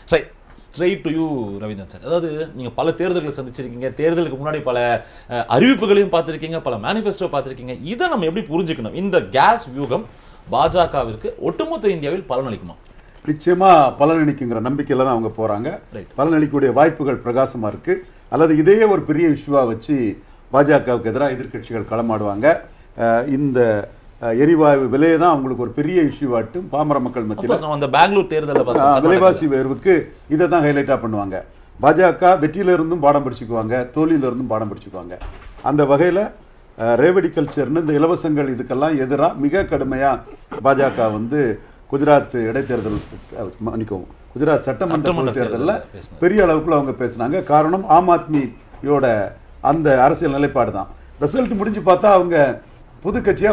Right, straight to you Raveendran sir. அதாவது நீங்கள் பல தேர்தல்களை சந்திச்சிருக்கீங்க, தேர்தலுக்கு முன்னாடி பல அறிவிப்புகளையும் பார்த்துருக்கீங்க, பல மேனிஃபெஸ்டோ பார்த்துருக்கீங்க. இதை நம்ம எப்படி புரிஞ்சுக்கணும்? இந்த கேஸ் வியூகம் பாஜகவிற்கு ஒட்டுமொத்த இந்தியாவில் பலனளிக்குமா? நிச்சயமா பலனளிக்குங்கிற நம்பிக்கையில தான் அவங்க போறாங்க. பலனளிக்கக்கூடிய வாய்ப்புகள் பிரகாசமா இருக்கு. அல்லது இதையே ஒரு பெரிய இஷ்யூவா வச்சு பாஜகவுக்கு எதிராக எதிர்க்கட்சிகள் களமாடுவாங்க. இந்த எரிவாயு விலையை தான் அவங்களுக்கு ஒரு பெரிய இஷ்யூவாட்டும் பாமர மக்கள் மத்தியில் அந்த பெங்களூர் தேர்தலில் விலைவாசி உயர்வுக்கு இதை தான் ஹைலைட்டாக பண்ணுவாங்க. பாஜக வெற்றியிலிருந்தும் பாடம் படிச்சுக்குவாங்க, தோல்வியிலிருந்தும் பாடம் படிச்சுக்குவாங்க. அந்த வகையில் ரேவடி கல்ச்சர்னு இந்த இலவசங்கள் இதுக்கெல்லாம் எதிராக மிக கடுமையாக பாஜக வந்து குஜராத் இடைத்தேர்தல் மன்னிக்கவும் குஜராத் சட்டமன்ற தேர்தலில் பெரிய அளவுக்குள்ள அவங்க பேசினாங்க. காரணம் ஆம் ஆத்மியோட அந்த அரசியல் நிலைப்பாடு தான். ரிசல்ட் முடிஞ்சு பார்த்தா அவங்க புது கட்சியாக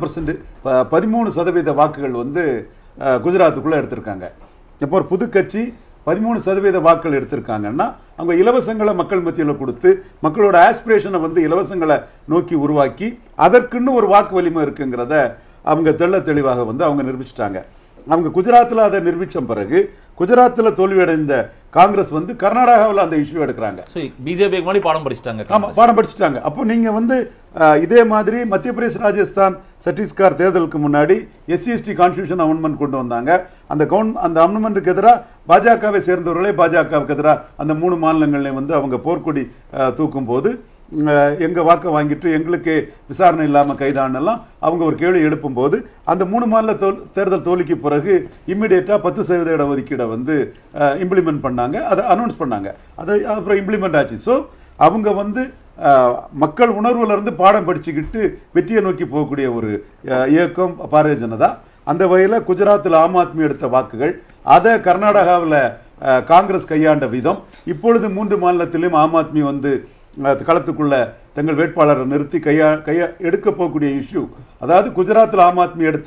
13% வாக்குகள் வந்து குஜராத்துக்குள்ளே எடுத்திருக்காங்க. இப்போ ஒரு புது கட்சி 13% வாக்குகள் எடுத்திருக்காங்கன்னா அவங்க இலவசங்களை மக்கள் மத்தியில் கொடுத்து மக்களோட ஆஸ்பிரேஷனை வந்து இலவசங்களை நோக்கி உருவாக்கி அதற்குன்னு ஒரு வாக்கு வலிமை இருக்குங்கிறத அவங்க தெளிவாக வந்து அவங்க நிரூபிச்சிட்டாங்க. அவங்க குஜராத்தில் அதை நிரூபித்த பிறகு குஜராத்தில் தோல்வியடைந்த காங்கிரஸ் வந்து கர்நாடகாவில் அந்த இஷ்யூ எடுக்கிறாங்க. பிஜேபி முன்னாடி பாடம் படிச்சுட்டாங்க. ஆமாம், பாடம் படிச்சுட்டாங்க. அப்போ நீங்கள் வந்து இதே மாதிரி மத்திய பிரதேஷ், ராஜஸ்தான், சத்தீஸ்கர் தேர்தலுக்கு முன்னாடி SC/ST கான்ஸ்டியூஷன் அமெண்ட்மெண்ட் கொண்டு வந்தாங்க. அந்த அமெண்ட்மெண்ட்டுக்கு எதிராக பாஜகவை சேர்ந்தவர்களே பாஜகவுக்கு எதிராக அந்த 3 மாநிலங்கள்லையும் வந்து அவங்க போர்க்கொடி தூக்கும் போது எங்கள் வாக்கை வாங்கிட்டு எங்களுக்கு விசாரணை இல்லாமல் கைதானெல்லாம் அவங்க ஒரு கேள்வி எழுப்பும்போது அந்த 3 மாநில தேர்தல் தோல்விக்கு பிறகு இம்மிடியேட்டாக 10% இடஒதுக்கீடை வந்து இம்ப்ளிமெண்ட் பண்ணாங்க. அதை அனௌன்ஸ் பண்ணாங்க. அதை அப்புறம் இம்ப்ளிமெண்ட் ஆச்சு. ஸோ அவங்க வந்து மக்கள் உணர்வுலேருந்து பாடம் படிச்சுக்கிட்டு வெற்றியை நோக்கி போகக்கூடிய ஒரு இயக்கம் பாரதிய ஜனதா. அந்த வகையில் குஜராத்தில் ஆம் ஆத்மி எடுத்த வாக்குகள், அதை கர்நாடகாவில் காங்கிரஸ் கையாண்ட விதம், இப்பொழுது 3 மாநிலத்திலும் ஆம் ஆத்மி வந்து களத்துக்குள்ள தங்கள் வேட்பாளரை நிறுத்தி எடுக்க போகக்கூடிய இஷ்யூ, அதாவது குஜராத்தில் ஆம் ஆத்மி எடுத்த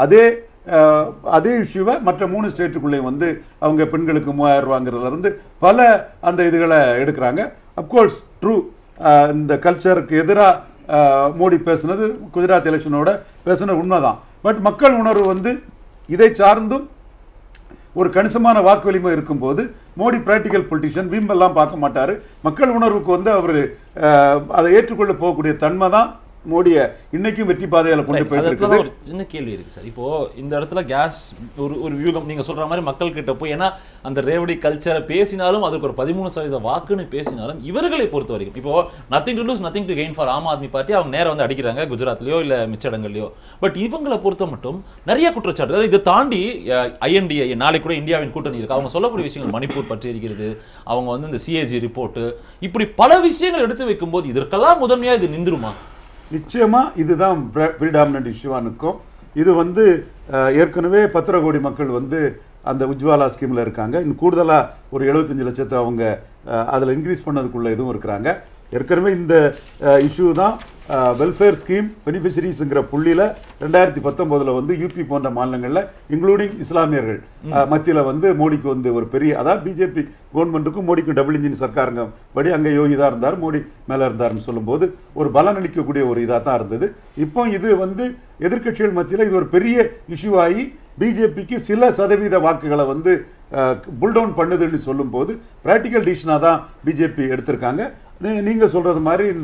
அதே இஷ்யூவை மற்ற 3 ஸ்டேட்டுக்குள்ளேயும் வந்து அவங்க பெண்களுக்கு 3000 ரூபாங்கிறதுலேருந்து பல அந்த இதுகளை எடுக்கிறாங்க. அப்கோர்ஸ் ட்ரூ, இந்த கல்ச்சருக்கு எதிராக மோடி பேசுனது குஜராத் எலெக்ஷனோட பேசுனது உண்மைதான். பட் மக்கள் உணர்வு வந்து இதை சார்ந்தும் ஒரு கணிசமான வாக்கு வலிமை இருக்கும்போது மோடி பிராக்டிக்கல் பொலிட்டிஷியன் வீம்பெல்லாம் பார்க்க மாட்டார். மக்கள் உணர்வுக்கு வந்து அவர் அதை ஏற்றுக்கொள்ள போகக்கூடிய தன்மை தான் மோடியை இன்னைக்கும் வெற்றி பாதையில் கொண்டு போயிட்டு. ஒரு சின்ன கேள்வி இருக்கு சார். இப்போ இந்த இடத்துல கேஸ் ஒரு வியூகம் நீங்க சொல்ற மாதிரி மக்கள் கிட்ட போய், ஏன்னா அந்த ரேவடி கல்ச்சரை பேசினாலும் அதுக்கு ஒரு 13% வாக்குன்னு பேசினாலும் இவர்களை பொறுத்த வரைக்கும் இப்போ nothing to lose nothing to gain for Aam Aadmi party. அவங்க நேரம் வந்து அடிக்கிறாங்க குஜராத்லயோ இல்ல மிச்ச இடங்கள்லயோ. பட் இவங்களை பொறுத்த மட்டும் நிறைய குற்றச்சாட்டு. அதாவது இதை தாண்டி I.N.D.A நாளைக்கு கூட இந்தியாவின் கூட்டணி இருக்கு. அவங்க சொல்லக்கூடிய விஷயங்கள் மணிப்பூர் பற்றி இருக்கிறது, அவங்க வந்து இந்த CAG ரிப்போர்ட், இப்படி பல விஷயங்கள் எடுத்து வைக்கும் போது இதற்கெல்லாம் முதன்மையா இது நின்றுமா? நிச்சயமா இதுதான் ப்ரீடாமினன்ட் இஷ்யூவா இருக்கும். இது வந்து ஏற்கனவே 10 கோடி மக்கள் வந்து அந்த உஜ்வாலா ஸ்கீமில் இருக்காங்க. இன்னும் கூடுதலாக ஒரு 75 லட்சத்தை அவங்க அதில் இன்க்ரீஸ் பண்ணதுக்குள்ள இதுவும் இருக்கிறாங்க. ஏற்கனவே இந்த இஷ்யூ தான் வெல்ஃபேர் ஸ்கீம் பெனிஃபிஷரிஸ்ங்கிற புள்ளியில் 2019 வந்து யூபி போன்ற மாநிலங்களில் இன்க்ளூடிங் இஸ்லாமியர்கள் மத்தியில் வந்து மோடிக்கு வந்து ஒரு பெரிய, அதாவது பிஜேபி கவர்மெண்ட்டுக்கும் மோடிக்கும் டபுள் இன்ஜின் சர்க்காருங்க படி அங்கே யோகி தான் இருந்தார், மோடி மேலே இருந்தார்னு சொல்லும்போது ஒரு பலன் அளிக்கக்கூடிய ஒரு இதாக தான் இருந்தது. இப்போ இது வந்து எதிர்க்கட்சிகள் மத்தியில் இது ஒரு பெரிய இஷ்யூ ஆகி பிஜேபிக்கு சில சதவீத வாக்குகளை வந்து புல்டவுன் பண்ணுதுன்னு சொல்லும்போது ப்ராக்டிக்கல் டிசிஷனாக தான் பிஜேபி எடுத்திருக்காங்க. நீங்கள் சொல்கிறது மாதிரி இந்த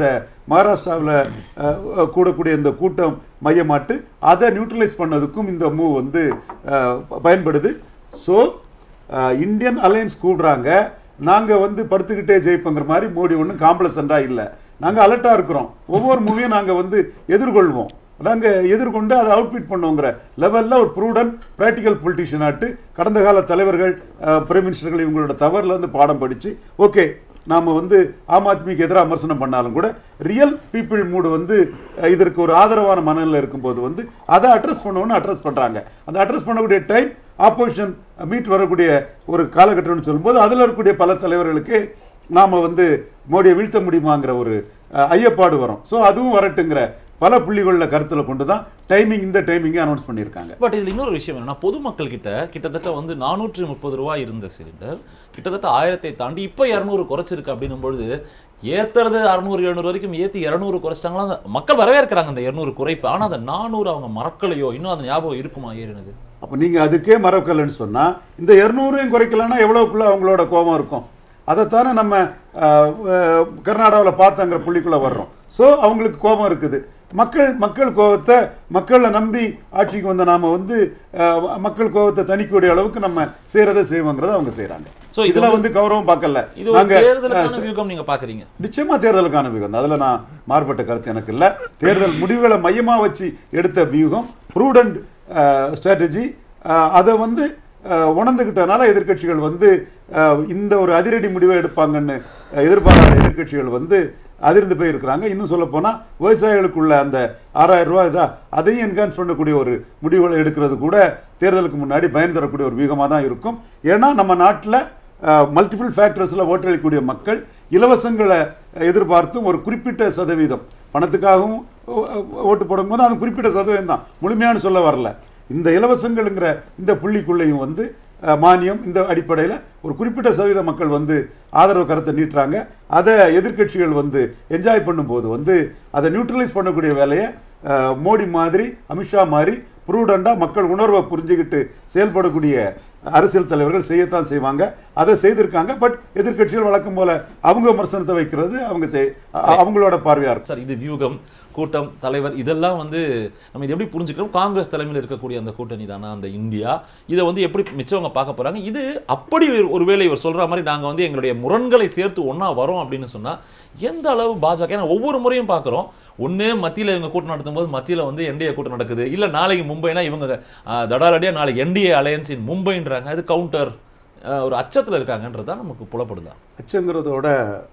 மகாராஷ்டிராவில் கூடக்கூடிய இந்த கூட்டம் மையமாட்டு அதை நியூட்ரலைஸ் பண்ணதுக்கும் இந்த மூவ் வந்து பயன்படுது. ஸோ இந்தியன் அலையன்ஸ் கூடுறாங்க, நாங்கள் வந்து படுத்துக்கிட்டே ஜெயிப்போங்கிற மாதிரி மோடி ஒன்றும் காம்ப்ளசண்டாக இல்லை. நாங்கள் அலர்ட்டாக இருக்கிறோம், ஒவ்வொரு மூவியும் நாங்கள் வந்து எதிர்கொள்வோம், நாங்கள் எதிர்கொண்டு அதை அவுட்பிட் பண்ணுவோங்கிற லெவலில் ஒரு ப்ரூடன்ட் ப்ராக்டிக்கல் பொலிட்டிஷியனாட்டு கடந்த கால தலைவர்கள் பிரைம் மினிஸ்டர்கள் இவங்களோட தவறுலேருந்து பாடம் படித்து ஓகே நாம் வந்து ஆம் ஆத்மிக்கு எதிராக விமர்சனம் பண்ணாலும் கூட ரியல் பீப்புள் மூடு வந்து இதற்கு ஒரு ஆதரவான மனநிலை இருக்கும்போது வந்து அதை அட்ரஸ் பண்ணுவோன்னு அட்ரஸ் பண்ணுறாங்க. அந்த அட்ரஸ் பண்ணக்கூடிய டைம் ஆப்போசிஷன் மீட் வரக்கூடிய ஒரு காலகட்டம்னு சொல்லும்போது அதில் இருக்கக்கூடிய பல தலைவர்களுக்கு நாம் வந்து மோடியை வீழ்த்த முடியுமாங்கிற ஒரு ஐயப்பாடு வரும். ஸோ அதுவும் வரட்டுங்கிற பல புள்ளிகளில் கருத்தில் கொண்டு தான் இந்த டைமிங்கை அனௌன்ஸ் பண்ணியிருக்காங்க. பட் இதில் இன்னொரு விஷயம் என்னன்னா, பொதுமக்கள் கிட்ட கிட்டத்தட்ட வந்து 430 ரூபாய் இருந்த சிலிண்டர் கிட்டத்தட்ட 1000 தாண்டி இப்போ 200 குறைச்சிருக்கு. அப்படின்னும் பொழுது ஏற்றுறது 600-700 வரைக்கும் ஏற்றி 200 குறைச்சிட்டாங்களா? மக்கள் வரவேற்கிறாங்க அந்த 200 குறைப்பு. ஆனால் அந்த 400 அவங்க மறக்கலையோ, இன்னும் அந்த ஞாபகம் இருக்குமா ஏறினது? அப்போ நீங்கள் அதுக்கே மறக்கலன்னு சொன்னால் இந்த 200ஐயும் குறைக்கலன்னா எவ்வளோக்குள்ள அவங்களோட கோபம் இருக்கும்? அதைத்தானே நம்ம கர்நாடகாவில் பார்த்தாங்கிற புள்ளிக்குள்ளே வர்றோம். ஸோ அவங்களுக்கு கோபம் இருக்குது. மக்கள் கோபத்தை மக்களை நம்பி ஆட்சிக்கு வந்த நாம வந்து மக்கள் கோபத்தை தணிக்கக்கூடிய அளவுக்கு நம்ம செய்யறதை செய்வோங்கிறத அவங்க செய்யறாங்க. ஸோ இதெல்லாம் வந்து கௌரவம் பார்க்கல. நீங்க பாக்குறீங்க நிச்சயமா தேர்தலுக்கான வியூகம், அதுல நான் மாறுபட்ட கருத்து எனக்கு இல்லை. தேர்தல் முடிவுகளை மையமா வச்சு எடுத்த வியூகம், ப்ரூடன்ட் ஸ்ட்ராட்டஜி. அதை வந்து உணர்ந்துகிட்டனால எதிர்கட்சிகள் வந்து இந்த ஒரு அதிரடி முடிவை எடுப்பாங்கன்னு எதிர்பாராத எதிர்கட்சிகள் வந்து அதிர்ந்து போய் இருக்கிறாங்க. இன்னும் சொல்ல போனா விவசாயிகளுக்குள்ள அந்த 6000 ரூபாய் அதையும் என்ஹான்ஸ் பண்ணக்கூடிய ஒரு முடிவுகளை எடுக்கிறது கூட தேர்தலுக்கு முன்னாடி பயன் தரக்கூடிய ஒரு வியூகமாக தான் இருக்கும். ஏன்னா நம்ம நாட்டில் மல்டிபிள் ஃபேக்டர்ஸில் ஓட்டளிக்கக்கூடிய மக்கள் இலவசங்களை எதிர்பார்த்தும் ஒரு குறிப்பிட்ட சதவீதம் பணத்துக்காகவும் ஓட்டு போடும்போது அது குறிப்பிட்ட சதவீதம் தான், முழுமையான சொல்ல வரல. இந்த இலவசங்கள்ங்கிற இந்த புள்ளிக்குள்ளேயும் வந்து மானியம் இந்த அடிப்படையில் ஒரு குறிப்பிட்ட சதவீத மக்கள் வந்து ஆதரவு கருத்தை நீட்டுறாங்க. அதை எதிர்கட்சிகள் வந்து என்ஜாய் பண்ணும்போது வந்து அதை நியூட்ரலைஸ் பண்ணக்கூடிய வேலையை மோடி மாதிரி அமித்ஷா மாதிரி ப்ரூடண்டாக மக்கள் உணர்வை புரிஞ்சுக்கிட்டு செயல்படக்கூடிய அரசியல் தலைவர்கள் செய்யத்தான் செய்வாங்க. அதை செய்திருக்காங்க. பட் எதிர்கட்சிகள் வழக்கம் போல அவங்க விமர்சனத்தை வைக்கிறது அவங்களோட பார்வையா இருக்கும். சார், இது வியூகம், கூட்டம், தலைவர், இதெல்லாம் வந்து நம்ம இது எப்படி புரிஞ்சுக்கிறோம்? காங்கிரஸ் தலைமையில் இருக்கக்கூடிய அந்த கூட்டணி தானே அந்த இந்தியா, இதை வந்து எப்படி மிச்சவங்க பார்க்க போறாங்க? இது அப்படி ஒருவேளை இவர் சொல்ற மாதிரி நாங்கள் வந்து எங்களுடைய முரண்களை சேர்த்து ஒன்னா வரோம் அப்படின்னு சொன்னா எந்த அளவு பாஜக, ஏன்னா ஒவ்வொரு முறையும் பார்க்குறோம், ஒன்று மத்தியில் இவங்க கூட்டம் நடத்தும் போது மத்தியில் வந்து என்டிஏ கூட்டம் நடக்குது, இல்லை நாளைக்கு மும்பைனா இவங்க தடாலடியா நாளைக்கு என்டிஏ அலையன்ஸ் இன் மும்பைன்றாங்க. அது கவுண்டர் ஒரு அச்சத்தில் இருக்காங்கன்றது தான் நமக்கு புலப்படுதா? அச்சங்கிறதோட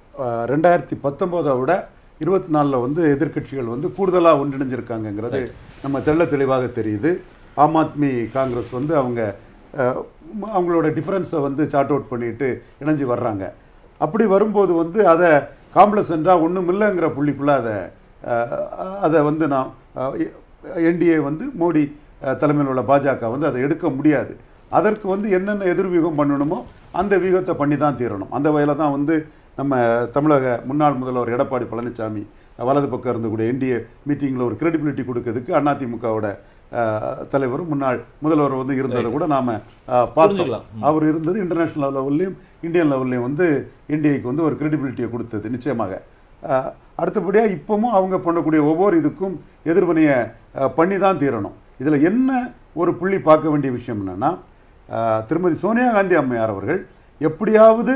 2019 விட 24 வந்து எதிர்கட்சிகள் வந்து கூடுதலாக ஒன்றிணைஞ்சிருக்காங்கிறது நம்ம தெளிவாக தெரியுது. ஆம் ஆத்மி காங்கிரஸ் வந்து அவங்களோட டிஃபரன்ஸை வந்து சார்ட் அவுட் பண்ணிட்டு இணைஞ்சு வர்றாங்க. அப்படி வரும்போது வந்து அதை காம்ப்ளசண்டாக ஒன்றும் இல்லைங்கிற புள்ளிக்குள்ளே அதை வந்து நான் என்டிஏ வந்து மோடி தலைமையில் உள்ள பாஜக வந்து அதை எடுக்க முடியாது. அதற்கு வந்து என்னென்ன எதிர்வியூகம் பண்ணணுமோ அந்த வியூகத்தை பண்ணி தான் தீரணும். அந்த வகையில் தான் வந்து நம்ம தமிழக முன்னாள் முதல்வர் எடப்பாடி பழனிசாமி வலது பக்கம் இருந்தக்கூடிய என்டிஏ மீட்டிங்கில் ஒரு கிரெடிபிலிட்டி கொடுக்கறதுக்கு அதிமுகவோட தலைவரும் முன்னாள் முதல்வர் வந்து இருந்ததை கூட நாம் பார்த்துக்கலாம். அவர் இருந்தது இன்டர்நேஷ்னல் லெவல்லையும் இந்தியன் லெவல்லையும் வந்து என்டிஏக்கு வந்து ஒரு கிரெடிபிலிட்டியை கொடுத்தது நிச்சயமாக. அடுத்தபடியாக இப்போவும் அவங்க பண்ணக்கூடிய ஒவ்வொரு இதுக்கும் எதிர்வினையை பண்ணி தான் தீரணும். இதில் என்ன ஒரு புள்ளி பார்க்க வேண்டிய விஷயம் என்னென்னா, திருமதி சோனியா காந்தி அம்மையார் அவர்கள் எப்படியாவது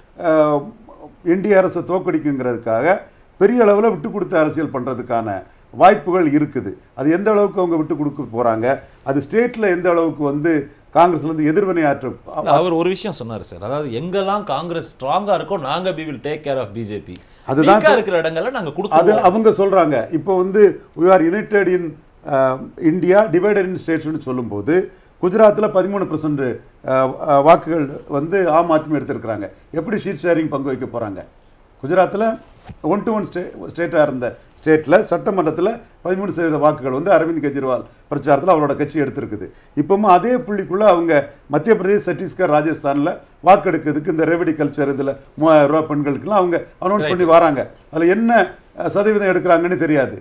என்டிஏ அரசை தோக்கடிக்குங்கிறதுக்காக பெரிய அளவில் விட்டு கொடுத்து அரசியல் பண்ணுறதுக்கான வாய்ப்புகள் இருக்குது. அது எந்த அளவுக்கு அவங்க விட்டு கொடுக்க போகிறாங்க, அது ஸ்டேட்டில் எந்த அளவுக்கு வந்து காங்கிரஸ்லேருந்து எதிர்வினை அவர் ஒரு விஷயம் சொன்னார் சார், அதாவது எங்கெல்லாம் காங்கிரஸ் ஸ்ட்ராங்காக இருக்கோ நாங்கள் we will take care of BJP, அதுதான் இருக்கிற இடங்கள்ல நாங்கள் கொடுத்து அது அவங்க சொல்கிறாங்க. இப்போ வந்து we are united in India divided in ஸ்டேட்ஸ்னு சொல்லும்போது குஜராத்தில் 13% வாக்குகள் வந்து ஆம் ஆத்மி எடுத்திருக்கிறாங்க. எப்படி ஷீட் ஷேரிங் பங்கு வைக்க போகிறாங்க? குஜராத்தில் 1-to-1 ஸ்டேட்டாக இருந்த ஸ்டேட்டில் சட்டமன்றத்தில் 13% வாக்குகள் வந்து அரவிந்த் கெஜ்ரிவால் பிரச்சாரத்தில் அவரோட கட்சி எடுத்திருக்குது. இப்போவும் அதே புள்ளிக்குள்ளே அவங்க மத்திய பிரதேஷ், சத்தீஸ்கர், ராஜஸ்தானில் வாக்கெடுக்கிறதுக்கு இந்த ரெவடி கல்ச்சர் இதில் 3000 ரூபா பெண்களுக்கெல்லாம் அவங்க அனௌன்ஸ் பண்ணி வராங்க. அதில் என்ன சதவீதம் எடுக்கிறாங்கன்னு தெரியாது.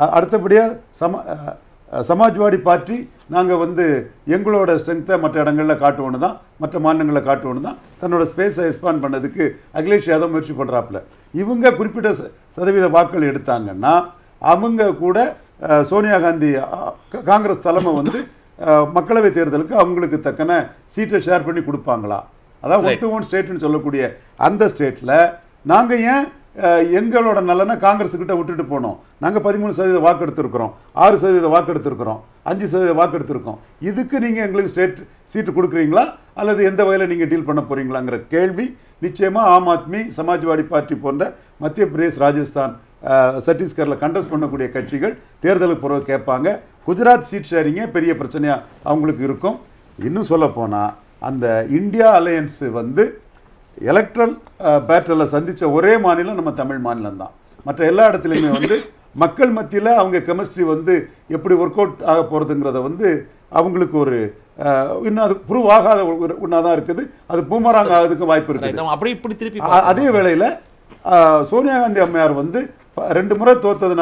அடுத்தபடியாக சமாஜ்வாடி பார்ட்டி நாங்கள் வந்து எங்களோட ஸ்ட்ரென்த்தை மற்ற இடங்களில் காட்டுவோன்னு தான், மற்ற மாநிலங்களில் காட்டுவோன்னு தான் தன்னோட ஸ்பேஸை எக்ஸ்பாண்ட் பண்ணதுக்கு அகிலேஷ் யாதவ் முயற்சி பண்ணுறாப்புல. இவங்க குறிப்பிட்ட சதவீத வாக்குகள் எடுத்தாங்கன்னா அவங்க கூட சோனியா காந்தி காங்கிரஸ் தலைமை வந்து மக்களவை தேர்தலுக்கு அவங்களுக்கு தக்கன சீட்டை ஷேர் பண்ணி கொடுப்பாங்களா? அதாவது 1-to-1 ஸ்டேட்னு சொல்லக்கூடிய அந்த ஸ்டேட்டில் நாங்கள் ஏன் எங்களோட நலனை காங்கிரஸுக்கிட்ட விட்டுட்டு போனோம்? நாங்கள் 13% வாக்கு எடுத்திருக்கிறோம், 6% வாக்கு எடுத்திருக்கிறோம், 5% வாக்கு எடுத்திருக்கோம். இதுக்கு நீங்கள் எங்களுக்கு ஸ்டேட் சீட்டு கொடுக்குறீங்களா அல்லது எந்த வகையில் நீங்கள் டீல் பண்ண போகிறீங்களாங்கிற கேள்வி நிச்சயமாக ஆம் ஆத்மி, சமாஜ்வாடி பார்ட்டி போன்ற மத்திய பிரதேஷ், ராஜஸ்தான், சத்தீஸ்கரில் கண்டஸ்ட் பண்ணக்கூடிய கட்சிகள் தேர்தலுக்கு பிறகு கேட்பாங்க. குஜராத் சீட் ஷேரிங்கே பெரிய பிரச்சனையாக அவங்களுக்கு இருக்கும். இன்னும் சொல்ல போனால் அந்த இந்தியா அலையன்ஸு வந்து எலக்ட்ரல் பேட்டரில் சந்தித்த ஒரே மாநிலம் நம்ம தமிழ் மாநிலம் தான். மற்ற எல்லா இடத்துலையுமே வந்து மக்கள் மத்தியில் அவங்க கெமிஸ்ட்ரி வந்து எப்படி ஒர்க் அவுட் ஆக போகிறதுங்கிறத வந்து அவங்களுக்கு ஒரு இன்னும் அது ப்ரூவ் ஆகாத ஒன்றா தான் இருக்குது. அது பூமராங் ஆகிறதுக்கு வாய்ப்பு இருக்குது. அதே வேளையில் சோனியா காந்தி அம்மையார் வந்து 2 முறை தோத்ததுனால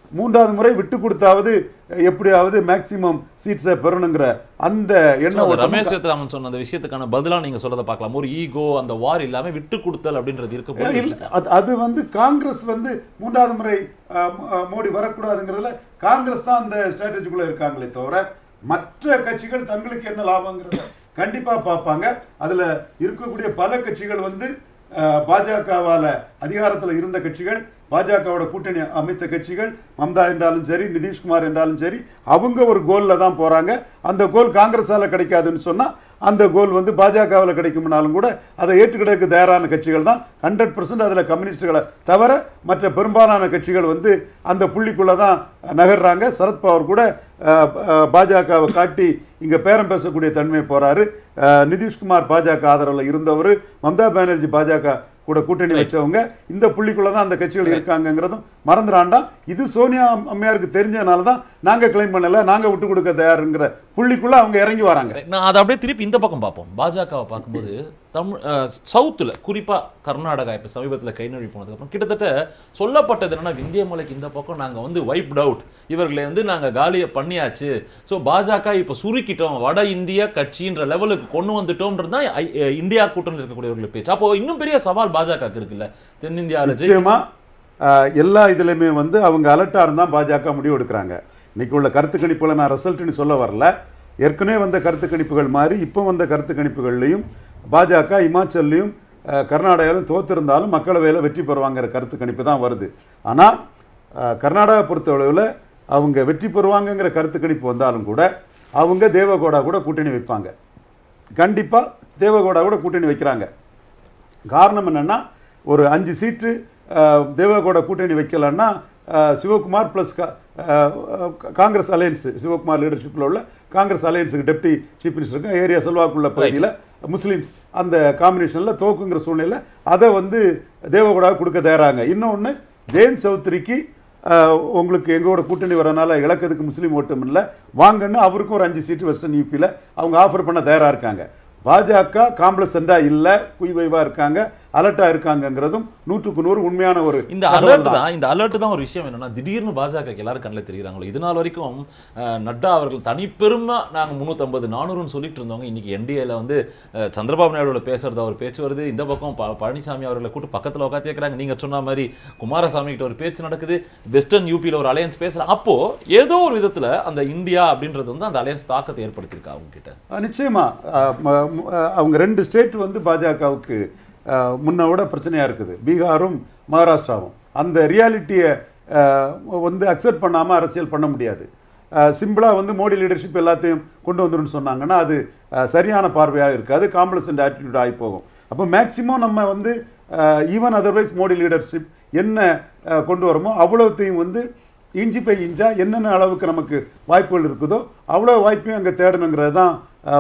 மூன்றாவது முறை விட்டு கொடுத்தாவது எப்படியாவது மேக்சிமம் சீட்ஸை பெறணுங்கிற அந்த எண்ணம். ரமேஷ் சேத்ராமன் சொன்ன அந்த விஷயத்துக்கான பதிலா நீங்க சொல்றதை பார்க்கலாம். ஒரு ஈகோ அந்த வார் இல்லாம விட்டு கொடுத்தல் அப்படின்றது இருக்கு. அது வந்து காங்கிரஸ் வந்து மூன்றாவது முறை மோடி வரக்கூடாதுங்கிறதுல காங்கிரஸ் தான் அந்த ஸ்ட்ராட்டஜிக்குள்ள இருக்காங்களே தவிர மற்ற கட்சிகள் தங்களுக்கு என்ன லாபங்கிறத கண்டிப்பா பார்ப்பாங்க. அதுல இருக்கக்கூடிய பல கட்சிகள் வந்து பாஜகவால அதிகாரத்தில் இருந்த கட்சிகள், பாஜகவோட கூட்டணி அமைத்த கட்சிகள், மம்தா என்றாலும் சரி, நிதிஷ்குமார் என்றாலும் சரி, அவங்க ஒரு கோல்ல தான் போறாங்க. அந்த கோல் காங்கிரஸால கிடைக்காதுன்னு சொன்னா அந்த கோல் வந்து பாஜகவில் கிடைக்கும்னாலும் கூட அதை ஏற்றுக்கிடக்கு தயாரான கட்சிகள் தான் 100%. அதில் கம்யூனிஸ்டுகளை தவிர மற்ற பெரும்பாலான கட்சிகள் வந்து அந்த புள்ளிக்குள்ளே தான் நகர்றாங்க. சரத்பவார் கூட பாஜகவை காட்டி இங்கே பேரம் பேசக்கூடிய தன்மை போகிறாரு. நிதிஷ்குமார் பாஜக ஆதரவில் இருந்தவர், மம்தா பானர்ஜி பாஜக கூட கூட்டணி வச்சவங்க, இந்த புள்ளிக்குள்ள தான் அந்த கட்சிகள் இருக்காங்கிறதும் மறந்துடாண்டா. இது சோனியா அம்மையாருக்கு தெரிஞ்சதுனால தான் நாங்க கிளைம் பண்ணல, நாங்க விட்டு கொடுக்க தயாருங்கிற புள்ளிக்குள்ள அவங்க இறங்கி வராங்க. நான் அதை அப்படியே திருப்பி இந்த பக்கம் பார்ப்போம். பாஜகவை பார்க்கும்போது சவுத்துல குறிப்பா கர்நாடகா இப்ப சமீபத்தில் கை நழுவி போனதுக்கு அப்புறம் கிட்டத்தட்ட சொல்லப்பட்டது என்னன்னா, விந்திய மலைக்கு இந்த பக்கம் நாங்க வந்து வைப்ட் அவுட், இவர்களை வந்து நாங்க காலியை பண்ணியாச்சு, ஸோ பாஜக இப்ப சுருக்கிட்டோம், வட இந்திய கட்சின்ற லெவலுக்கு கொண்டு வந்துட்டோம்ன்றது தான் இந்தியா கூட்டணியில் இருக்கக்கூடியவர்கள் பேச்சு. அப்போ இன்னும் பெரிய சவால் பாஜக இருக்குல்ல தென்னிந்தியாவில். நிச்சயமா எல்லா இதுலையுமே வந்து அவங்க அலர்ட்டா இருந்தால் பாஜக முடிவு எடுக்கிறாங்க. இன்னைக்கு உள்ள கருத்து கணிப்புகளை நான் ரிசல்ட்னு சொல்ல வரல, ஏற்கனவே வந்த கருத்து கணிப்புகள் மாதிரி இப்போ வந்த கருத்து கணிப்புகள்லையும் பாஜக இமாச்சல்லையும் கர்நாடகாவிலும் தோத்திருந்தாலும் மக்களவையில் வெற்றி பெறுவாங்கிற கருத்து கணிப்பு தான் வருது. ஆனால் கர்நாடகா பொறுத்தளவில் அவங்க வெற்றி பெறுவாங்கங்கிற கருத்து கணிப்பு வந்தாலும் கூட அவங்க தேவகவுடா கூட கூட்டணி வைப்பாங்க. கண்டிப்பாக தேவகவுடா கூட கூட்டணி வைக்கிறாங்க. காரணம் என்னென்னா, ஒரு 5 சீட்டு தேவகவுடா கூட்டணி வைக்கலன்னா சிவகுமார் ப்ளஸ் காங்கிரஸ் அலையன்ஸ், சிவகுமார் லீடர்ஷிப்பில் உள்ள காங்கிரஸ் அலையன்ஸுக்கு டெப்டி சீஃப் மினிஸ்டருக்கு ஏரியா செல்வாக்குள்ள பகுதியில் முஸ்லீம்ஸ் அந்த காம்பினேஷனில் தோக்குங்கிற சூழ்நிலை அதை வந்து தேவகவுடா கொடுக்க தயாராங்க. இன்னொன்று, ஜெயந்த் சௌத்ரிக்கு உங்களுக்கு எங்களோட கூட்டணி வரனால இழக்கிறதுக்கு முஸ்லீம் ஓட்டும் இல்லை, வாங்கன்னு அவருக்கும் ஒரு 5 சீட்டு வெஸ்டர்ன் யூபியில் அவங்க ஆஃபர் பண்ண தயாராக இருக்காங்க. பாஜக காம்ப்ளசண்டா இல்ல, குய்வைவா இருக்காங்க, அலர்ட்டா இருக்காங்கிறதும் 100க்கு 100 உண்மையான ஒரு இந்த அலர்ட் தான் ஒரு விஷயம். என்னன்னா, திடீர்னு பாஜக எல்லாரும் கண்ணில் தெரியுறாங்களோ. இது நாள் வரைக்கும் நட்டா அவர்கள் தனிப்பெருமா நாங்க 350-400 சொல்லிட்டு இருந்தவங்க, இன்னைக்கு என்டிஏல வந்து சந்திரபாபு நாயுடு பேசுறது அவர் பேச்சு வருது, இந்த பக்கம் பழனிசாமி அவர்களை கூட்டு பக்கத்துல உட்காந்து கேட்கறாங்க, நீங்க சொன்ன மாதிரி குமாரசாமி கிட்ட ஒரு பேச்சு நடக்குது, வெஸ்டர்ன் யூபியில் ஒரு அலையன்ஸ் பேசுறாங்க. அப்போ ஏதோ ஒரு விதத்துல அந்த இந்தியா அப்படின்றது வந்து அந்த அலையன்ஸ் தாக்கத்தை ஏற்படுத்தியிருக்கா அவங்க கிட்ட. நிச்சயமா அவங்க 2 ஸ்டேட் வந்து பாஜகவுக்கு முன்னோட பிரச்சனையாக இருக்குது, பீகாரும் மகாராஷ்டிராவும். அந்த ரியாலிட்டியை வந்து அக்செப்ட் பண்ணாமல் அரசியல் பண்ண முடியாது. சிம்பிளாக வந்து மோடி லீடர்ஷிப் எல்லாத்தையும் கொண்டு வந்துடும் சொன்னாங்கன்னா அது சரியான பார்வையாக இருக்காது, காம்ப்ளசன்ட் ஆட்டிடியூட் ஆகி போகும். அப்போ மேக்சிமம் நம்ம வந்து ஈவன் அதர்வைஸ் மோடி லீடர்ஷிப் என்ன கொண்டு வரமோ அவ்வளோத்தையும் வந்து இஞ்சி பை இஞ்சா என்னென்ன அளவுக்கு நமக்கு வாய்ப்புகள் இருக்குதோ அவ்வளோ வாய்ப்பையும் அங்கே தேடணுங்கிறது தான்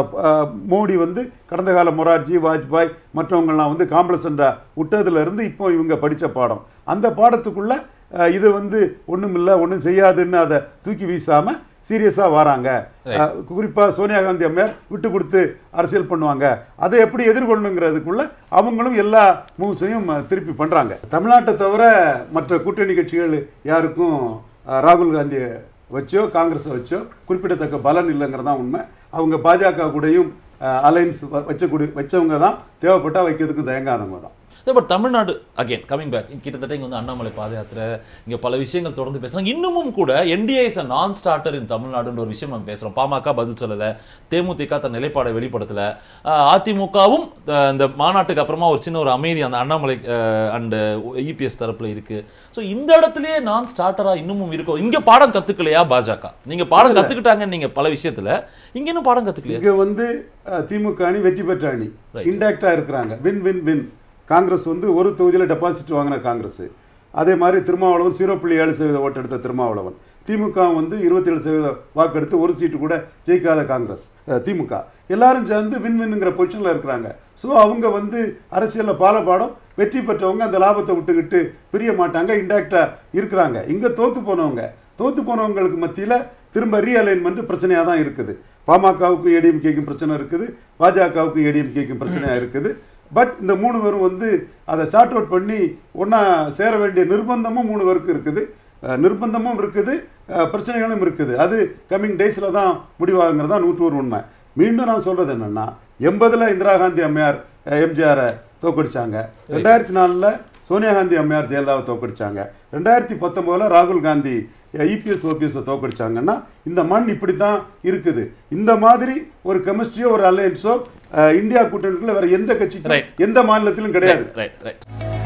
மோடி வந்து கடந்த கால மொரார்ஜி, வாஜ்பாய் மற்றவங்கள்லாம் வந்து காம்ப்ளசண்டாக விட்டதுலேருந்து இப்போ இவங்க படித்த பாடம். அந்த பாடத்துக்குள்ளே இது வந்து ஒன்றும் இல்லை, ஒன்றும் செய்யாதுன்னு அதை தூக்கி வீசாமல் சீரியஸாக வராங்க. குறிப்பாக சோனியா காந்தி அம்மையார் விட்டு கொடுத்து அரசியல் பண்ணுவாங்க, அதை எப்படி எதிர்கொள்ளணுங்கிறதுக்குள்ள அவங்களும் எல்லா மூவ்ஸையும் திருப்பி பண்ணுறாங்க. தமிழ்நாட்டை தவிர மற்ற கூட்டணி கட்சிகள் யாருக்கும் ராகுல் காந்தியை வச்சோ காங்கிரஸை வச்சோ குறிப்பிடத்தக்க பலன் இல்லைங்கிறதான் உண்மை. அவங்க பாஜக கூடயும் அலைன்ஸ் வச்சவங்க தான், தேவைப்பட்டால் வைக்கிறதுக்கு தயங்காதவங்க தான். But Tamil Nadu again coming back, கிட்டத்தட்ட இங்கே வந்து அண்ணாமலை பாத யாத்திரை, இங்கே பல விஷயங்கள் தொடர்ந்து பேசுகிறாங்க. இன்னமும் கூட என்டிஏ இஸ் அ நான் ஸ்டார்டர் இன் தமிழ்நாடுன்ற ஒரு விஷயம் நம்ம பேசுகிறோம். பாமக பதில் சொல்லலை, தேமுதிக தன் நிலைப்பாடை வெளிப்படுத்தலை, அதிமுகவும் இந்த மாநாட்டுக்கு அப்புறமா ஒரு சின்ன ஒரு அமைதி அந்த அண்ணாமலை அண்ட் இபிஎஸ் தரப்பில் இருக்குது. ஸோ இந்த இடத்துலயே நான் ஸ்டார்டராக இன்னமும் இருக்கும். இங்கே பாடம் கற்றுக்கலையா பாஜக? நீங்கள் பாடம் கற்றுக்கிட்டாங்க நீங்கள் பல விஷயத்தில், இங்கே இன்னும் பாடம் கற்றுக்கலையா? இங்கே வந்து திமுக அணி வெற்றி பெற்ற அணி, இன்டாக்டாக இருக்கிறாங்க, வின் வின் வின். காங்கிரஸ் வந்து ஒரு தொகுதியில் டெபாசிட் வாங்கின காங்கிரஸ், அதே மாதிரி திருமாவளவன் 0.7% ஓட்டு எடுத்த திருமாவளவன், திமுக வந்து 27% வாக்கெடுத்து ஒரு சீட்டு கூட ஜெயிக்காத காங்கிரஸ் திமுக, எல்லாரும் சேர்ந்து வின் வின்னுங்கிற பொசிஷனில் இருக்கிறாங்க. ஸோ அவங்க வந்து அரசியலில் பாலபாடம் வெற்றி பெற்றவங்க அந்த லாபத்தை விட்டுக்கிட்டு பிரிய மாட்டாங்க, இன்டாக்டாக இருக்கிறாங்க. இங்கே தோற்று போனவங்களுக்கு மத்தியில் திரும்ப ரீஅலைன்மெண்ட் பிரச்சனையாக தான் இருக்குது. பாமகவுக்கும் ஏடிஎம்கேக்கும் பிரச்சனை இருக்குது, பாஜகவுக்கும் ஏடிஎம்கேக்கும் பிரச்சனையாக இருக்குது. பட் இந்த 3 பேரும் வந்து அதை சார்ட் அவுட் பண்ணி ஒன்றா சேர வேண்டிய நிர்பந்தமும் 3 பேருக்கு இருக்குது. நிர்பந்தமும் இருக்குது, பிரச்சனைகளும் இருக்குது. அது கம்மிங் டேஸில் தான் முடிவாகுங்கிறது தான் 100% உண்மை. மீண்டும் நான் சொல்கிறது என்னென்னா, 80ல் இந்திரா காந்தி அம்மையார் எம்ஜிஆரை தோக்கடிச்சாங்க, 2004ல் சோனியா காந்தி அம்மையார் ஜெயலலிதாவை தோக்கடிச்சாங்க, 2019ல் ராகுல் காந்தி இபிஎஸ் ஓபிஎஸ் தோக்கடிச்சாங்கன்னா இந்த மண் இப்படி தான் இருக்குது. இந்த மாதிரி ஒரு கெமிஸ்ட்ரியோ ஒரு அலையன்ஸோ இந்தியா கூட்டணிக்குள்ள வேற எந்த கட்சிக்கும் எந்த மாநிலத்திலும் கிடையாது.